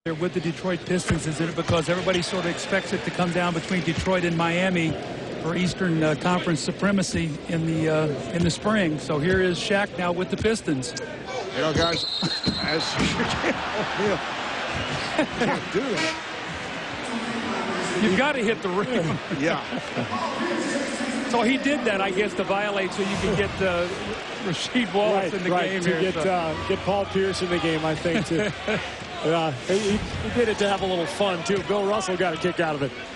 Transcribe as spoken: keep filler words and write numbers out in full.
with the Detroit Pistons, isn't it? Because everybody sort of expects it to come down between Detroit and Miami for Eastern uh, Conference supremacy in the uh, in the spring. So here is Shaq now with the Pistons. You know, guys, as you can't, can't do that. You've got to hit the rim. Yeah. So he did that, I guess, to violate so you could get uh, Rasheed Wallace right, in the right, game to here. get So. uh, get Paul Pierce in the game, I think. Too. Yeah, he, he did it to have a little fun too. Bill Russell got a kick out of it.